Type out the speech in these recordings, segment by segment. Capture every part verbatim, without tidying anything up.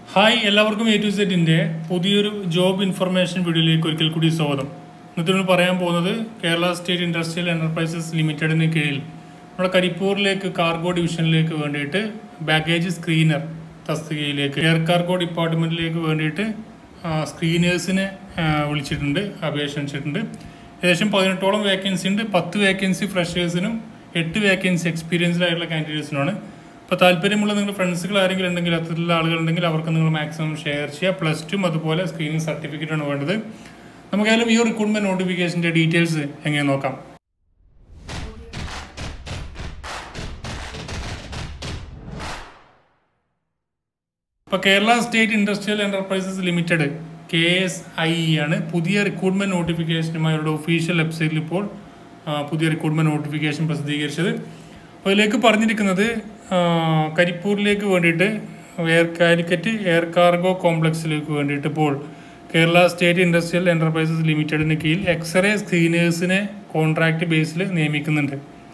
Hi എല്ലാവർക്കും A to സെറ്റിൻ്റെ പുതിയൊരു ജോബ് ഇൻഫർമേഷൻ വീഡിയോയിലേക്ക് ഒരിക്കൽ കൂടി സ്വാഗതം. ഇന്നത്തെ നമ്മൾ പറയാൻ പോകുന്നത് കേരള സ്റ്റേറ്റ് ഇൻഡസ്ട്രിയൽ എൻ്റർപ്രൈസസ് ലിമിറ്റഡിന് കീഴിൽ നമ്മുടെ കരിപ്പൂരിലേക്ക് കാർഗോ ഡിവിഷനിലേക്ക് വേണ്ടിയിട്ട് ബാഗേജ് സ്ക്രീനർ തസ്തികയിലേക്ക് എയർ കാർഗോ ഡിപ്പാർട്ട്മെൻറ്റിലേക്ക് വേണ്ടിയിട്ട് സ്ക്രീനേഴ്സിനെ വിളിച്ചിട്ടുണ്ട്, അപേക്ഷ ക്ഷണിച്ചിട്ടുണ്ട്. ഏകദേശം പതിനെട്ടോളം വേക്കൻസി ഉണ്ട്. പത്ത് വേക്കൻസി ഫ്രഷേഴ്സിനും എട്ട് വേക്കൻസി എക്സ്പീരിയൻസ്ഡായിട്ടുള്ള കാൻഡിഡേറ്റ്സിനുമാണ്. അപ്പോൾ താല്പര്യമുള്ള നിങ്ങളുടെ ഫ്രണ്ട്സുകൾ ആരെങ്കിലും ഉണ്ടെങ്കിൽ അത്തരത്തിലുള്ള ആളുകളുണ്ടെങ്കിൽ അവർക്ക് നിങ്ങൾ മാക്സിമം ഷെയർ ചെയ്യുക. പ്ലസ് ടു അതുപോലെ സ്ക്രീനിങ് സർട്ടിഫിക്കറ്റാണ് വേണ്ടത്. നമുക്കായാലും ഈ റിക്രൂട്ട്മെൻറ്റ് നോട്ടിഫിക്കേഷൻ്റെ ഡീറ്റെയിൽസ് എങ്ങനെ നോക്കാം. ഇപ്പോൾ Kerala state industrial enterprises limited K S I E ആണ് പുതിയ റിക്രൂട്ട്മെൻറ്റ് നോട്ടിഫിക്കേഷനുമായി അവരുടെ ഒഫീഷ്യൽ വെബ്സൈറ്റിൽ ഇപ്പോൾ പുതിയ റിക്രൂട്ട്മെൻറ്റ് നോട്ടിഫിക്കേഷൻ പ്രസിദ്ധീകരിച്ചത്. അപ്പോൾ ഇതിലേക്ക് പറഞ്ഞിരിക്കുന്നത് കരിപ്പൂരിലേക്ക് വേണ്ടിയിട്ട് എയർ കാലിക്കറ്റ് എയർ കാർഗോ കോംപ്ലക്സിലേക്ക് വേണ്ടിയിട്ട് ഇപ്പോൾ കേരള സ്റ്റേറ്റ് ഇൻഡസ്ട്രിയൽ എൻ്റർപ്രൈസസ് ലിമിറ്റഡിന് കീഴിൽ എക്സ്റേ സ്ക്രീനേഴ്സിനെ കോൺട്രാക്ട് ബേസിൽ നിയമിക്കുന്നുണ്ട്.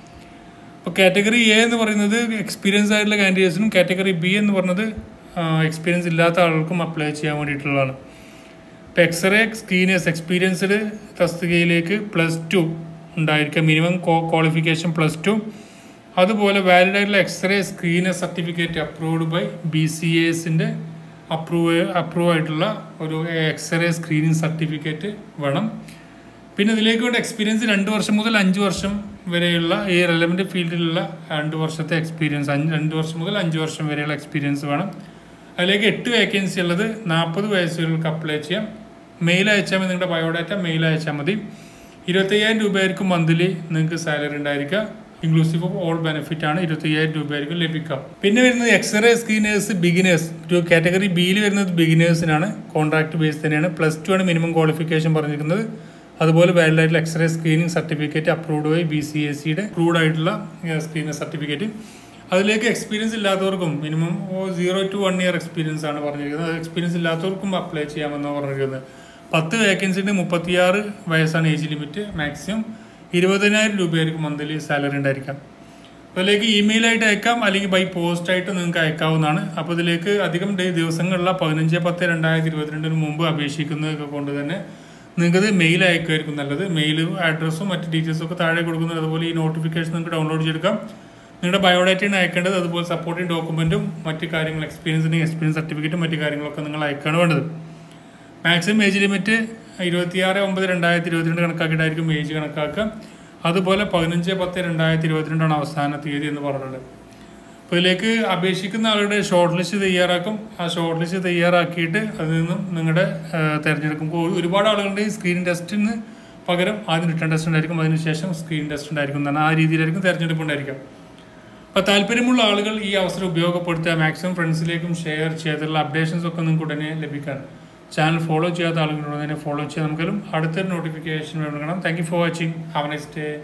അപ്പോൾ കാറ്റഗറി എ എന്ന് പറയുന്നത് എക്സ്പീരിയൻസ് ആയിട്ടുള്ള കാൻഡിഡേറ്റ്സിനും കാറ്റഗറി ബി എന്ന് പറയുന്നത് എക്സ്പീരിയൻസ് ഇല്ലാത്ത ആളുകൾക്കും അപ്ലൈ ചെയ്യാൻ വേണ്ടിയിട്ടുള്ളതാണ്. ഇപ്പോൾ എക്സ്റേ സ്ക്രീനേഴ്സ് എക്സ്പീരിയൻസ്ഡ് തസ്തികയിലേക്ക് പ്ലസ് ടു ഉണ്ടായിരിക്കുക, മിനിമം ക്വാളിഫിക്കേഷൻ പ്ലസ് ടു. അതുപോലെ വാലിഡ് ആയിട്ടുള്ള x-ray screener certificate approved by B C എസിൻ്റെ അപ്രൂവ് അപ്രൂവ് ആയിട്ടുള്ള ഒരു എക്സ്റേ സ്ക്രീനിങ് സർട്ടിഫിക്കറ്റ് വേണം. പിന്നെ ഇതിലേക്ക് വേണ്ട എക്സ്പീരിയൻസ് രണ്ട് വർഷം മുതൽ അഞ്ച് വർഷം വരെയുള്ള ഈ റെലവൻറ്റ് ഫീൽഡിലുള്ള രണ്ട് വർഷത്തെ എക്സ്പീരിയൻസ് അഞ്ച് രണ്ട് വർഷം മുതൽ അഞ്ച് വർഷം വരെയുള്ള എക്സ്പീരിയൻസ് വേണം. അതിലേക്ക് എട്ട് വേക്കൻസി ഉള്ളത് നാൽപ്പത് വയസ്സുകൾക്ക് അപ്ലൈ ചെയ്യാം. മെയിൽ അയച്ചാൽ മതി, നിങ്ങളുടെ ബയോഡാറ്റ മെയിൽ അയച്ചാൽ മതി. ഇരുപത്തയ്യായിരം രൂപയായിരിക്കും മന്ത്ലി നിങ്ങൾക്ക് സാലറി ഉണ്ടായിരിക്കുക. ഇൻക്ലൂസീവ് ഓഫ് ഓൾ ബെനിഫിറ്റ് ആണ്. ഇരുപത്തയ്യായിരം രൂപയായിരിക്കും ലഭിക്കുക. പിന്നെ വരുന്നത് എക്സ്റേ സ്ക്രീനേഴ്സ് ബിഗിനേഴ്സ് ഒരു കാറ്റഗറി ബിയിൽ വരുന്നത് ബിഗിനേഴ്സിനാണ്. കോൺട്രാക്ട് ബേസ് തന്നെയാണ്. പ്ലസ് ടു ആണ് മിനിമം ക്വാളിഫിക്കേഷൻ പറഞ്ഞിരിക്കുന്നത്. അതുപോലെ വാലിഡ് ആയിട്ടുള്ള x-ray screening certificate approved by B C S സിയുടെ അപ്രൂവ്ഡ് ആയിട്ടുള്ള സ്ക്രീനർ സർട്ടിഫിക്കറ്റ്. അതിലേക്ക് എക്സ്പീരിയൻസ് ഇല്ലാത്തവർക്കും minimum zero two one year experience ആണ് പറഞ്ഞിരിക്കുന്നത്. എക്സ്പീരിയൻസ് ഇല്ലാത്തവർക്കും അപ്ലൈ ചെയ്യാമെന്നാണ് പറഞ്ഞിരിക്കുന്നത്. പത്ത് വേക്കൻസിൻ്റെ മുപ്പത്തിയാറ് വയസ്സാണ് ഏജ് ലിമിറ്റ്. മാക്സിമം ഇരുപതിനായിരം രൂപയായിരിക്കും മന്ത്ലി സാലറി ഉണ്ടായിരിക്കാം. അതിലേക്ക് ഇമെയിലായിട്ട് അയക്കാം, അല്ലെങ്കിൽ ബൈ പോസ്റ്റായിട്ട് നിങ്ങൾക്ക് അയക്കാവുന്നതാണ്. അപ്പോൾ ഇതിലേക്ക് അധികം ദിവസങ്ങളിലുള്ള പതിനഞ്ച് പത്ത് രണ്ടായിരത്തി ഇരുപത്തിരണ്ടിന് മുമ്പ് അപേക്ഷിക്കുന്നതൊക്കെ കൊണ്ട് തന്നെ നിങ്ങൾക്കത് മെയിൽ അയക്കുമായിരിക്കും നല്ലത്. മെയിൽ അഡ്രസ്സും മറ്റ് ഡീറ്റെയിൽസും ഒക്കെ താഴെ കൊടുക്കുന്നത്. അതുപോലെ ഈ നോട്ടിഫിക്കേഷൻ നിങ്ങൾക്ക് ഡൗൺലോഡ് ചെയ്തെടുക്കാം. നിങ്ങളുടെ ബയോഡാറ്റയാണ് അയക്കേണ്ടത്. അതുപോലെ സപ്പോർട്ടിംഗ് ഡോക്യുമെൻറ്റും മറ്റ് കാര്യങ്ങൾ എക്സ്പീരിയൻസ് ഉണ്ടെങ്കിൽ എക്സ്പീരിയൻസ് സർട്ടിഫിക്കറ്റും മറ്റ് കാര്യങ്ങളൊക്കെ നിങ്ങൾ അയക്കാണ് വേണ്ടത്. മാക്സിമം ഏജ് ലിമിറ്റ് ഇരുപത്തിയാറ് ഒമ്പത് രണ്ടായിരത്തി ഇരുപത്തിരണ്ട് കണക്കാക്കിയിട്ടായിരിക്കും ഏജ് കണക്കാക്കുക. അതുപോലെ പതിനഞ്ച് പത്ത് രണ്ടായിരത്തി ഇരുപത്തിരണ്ടാണ് അവസാന തീയതി എന്ന് പറഞ്ഞിട്ടുണ്ട്. അപ്പോൾ ഇതിലേക്ക് അപേക്ഷിക്കുന്ന ആളുടെ ഷോർട്ട് ലിസ്റ്റ് തയ്യാറാക്കും. ആ ഷോർട്ട് ലിസ്റ്റ് തയ്യാറാക്കിയിട്ട് അതിൽ നിന്നും നിങ്ങളുടെ തിരഞ്ഞെടുക്കും. ഒരുപാട് ആളുകളുടെ സ്ക്രീൻ ടെസ്റ്റിന് പകരം ആദ്യം റിട്ടേൺ ടെസ്റ്റ് ഉണ്ടായിരിക്കും, അതിനുശേഷം സ്ക്രീൻ ടെസ്റ്റ് ഉണ്ടായിരിക്കും എന്നാണ്. ആ രീതിയിലായിരിക്കും തിരഞ്ഞെടുപ്പ് ഉണ്ടായിരിക്കും. അപ്പോൾ താല്പര്യമുള്ള ആളുകൾ ഈ അവസരം ഉപയോഗപ്പെടുത്തുക. മാക്സിമം ഫ്രണ്ട്സിലേക്കും ഷെയർ ചെയ്തിട്ടുള്ള അപ്ഡേഷൻസ് ഒക്കെ നിങ്ങൾക്ക് ഉടനെ ലഭിക്കാൻ ചാനൽ ഫോളോ ചെയ്യാത്ത ആളുകളോട് തന്നെ ഫോളോ ചെയ്യാൻ നമുക്കെല്ലാം അടുത്തൊരു നോട്ടിഫിക്കേഷൻ വേണം. Thank you for watching. Have a nice day.